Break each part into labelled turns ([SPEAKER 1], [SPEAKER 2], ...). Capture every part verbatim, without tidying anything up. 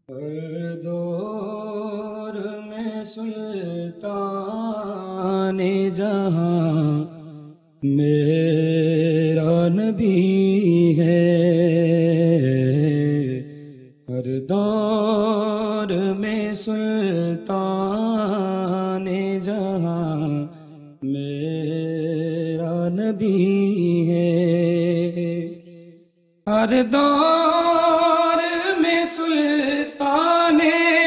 [SPEAKER 1] ہر دور میں سلطان جہاں میرا نبی ہے۔ ہر دور میں سلطان جہاں میرا نبی ہے۔ ہر دور میں سلطان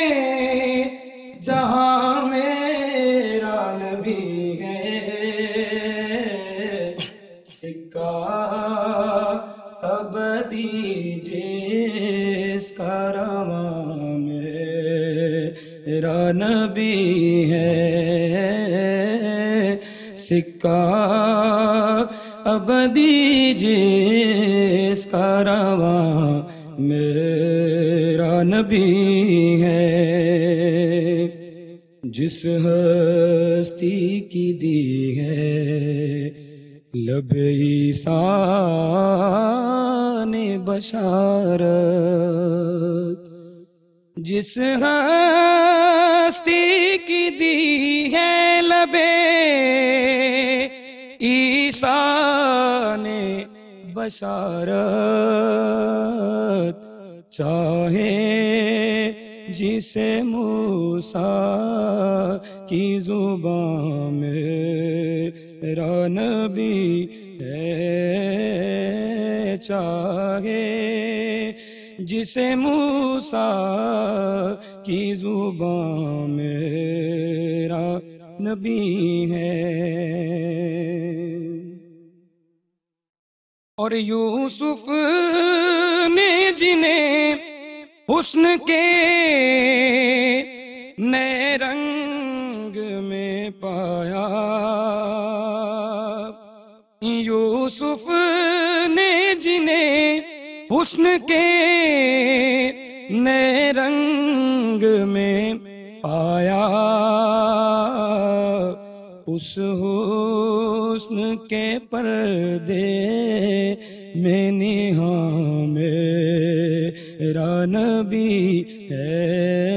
[SPEAKER 1] جہاں میرا نبی ہے۔ سکہ ابدی جس کا رواں میرا نبی ہے۔ سکہ ابدی جس کا رواں میرا نبی ہے۔ جس ہستی کی دی ہے لب عیسیٰ نے بشارت، جس ہستی کی دی ہے لب عیسیٰ نے بشارت، چاہے جسے موسیٰ کی زبان میرا نبی ہے، چاہے جسے موسیٰ کی زبان میرا نبی ہے۔ اور یوسف نے جنہیں حسن کے نئے رنگ میں پایا، یوسف نے جنہیں حسن کے نئے رنگ میں پایا، اس حسن کے پردے میں نہاں میرا نبی ہے۔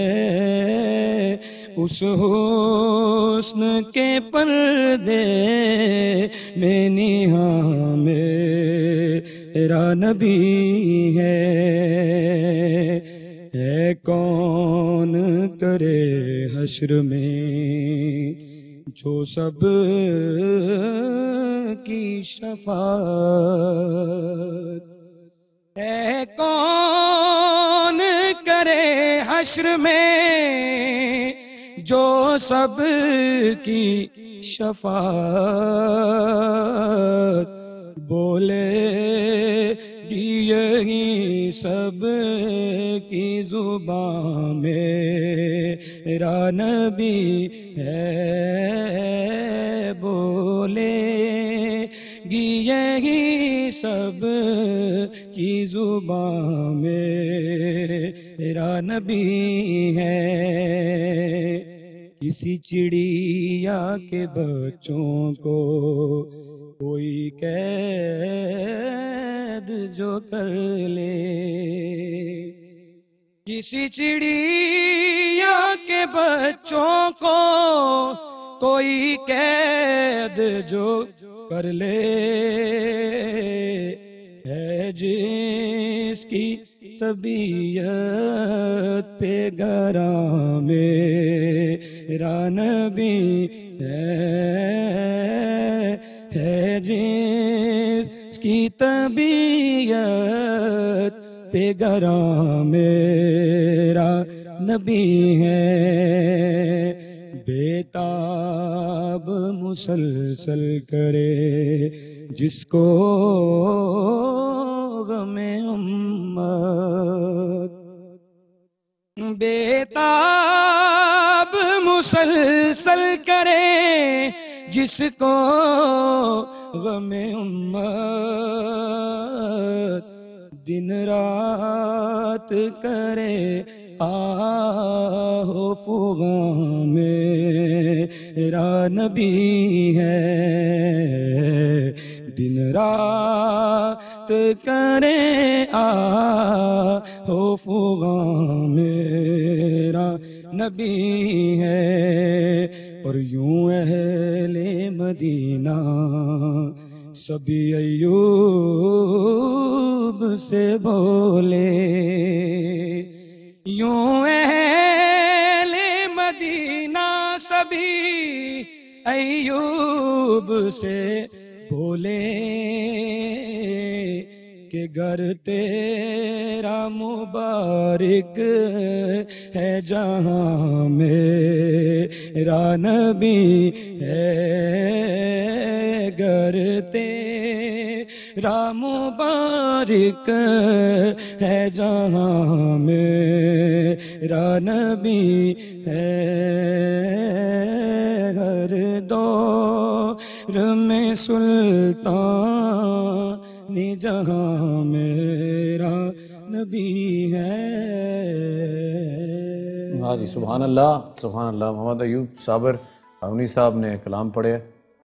[SPEAKER 1] اس حسن کے پردے میں نہاں میرا نبی ہے۔ اے کون کرے حشر میں جو سب کی شفاعت، اے کون کرے حشر میں جو سب کی شفاعت، بولے گی یہی سب کی زبان میرا نبی ہے، بولے گی یہی سب کی زبان میرا نبی ہے۔ کسی چڑیا کے بچوں کو کوئی قید جو کر لے، کسی چڑیا کے بچوں کو کوئی قید جو کر لے، ہے جس کی طبیعت پہ گراں میرا نبی ہے، ہے جس کی طبیعت پہ گراں میرا نبی ہے۔ بیتاب مسلسل کرے جس کو غم امت، بیتاب مسلسل کرے جس کو غم امت، دن رات کرے آہ و فغاں میرا نبی ہے۔ دن رات کرے آ ہو فغاں میرا نبی ہے، اور یوں اہل مدینہ سبھی ایوب سے بولے، یوں اہل مدینہ سبھی ایوب سے بولے کہ گر تیرا مبارک ہے جہاں میرا نبی ہے، گر تیرا مبارک ہے جہاں میرا نبی ہے، ہر دور میں سلطان جہاں میرا نبی ہے۔
[SPEAKER 2] ہاں جی، سبحان اللہ سبحان اللہ۔ محمد ایوب صابر ہارونی صاحب نے کلام پڑھے۔